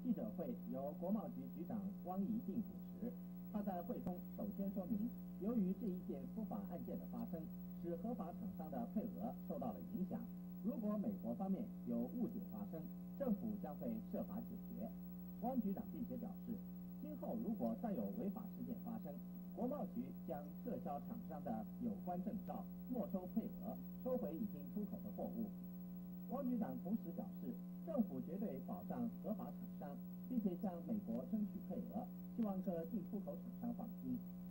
记者会由国贸局局长汪怡定主持。他在会中首先说明，由于这一件司法案件的发生，使合法厂商的配额受到了影响。如果美国方面有误解发生，政府将会设法解决。汪局长并且表示，今后如果再有违法事件发生，国贸局将撤销厂商的有关证照，没收配额，收回已经出口的货物。汪局长同时表示，政府绝对保障合法厂商，并且向美国争取配额，希望各进出口厂商放心。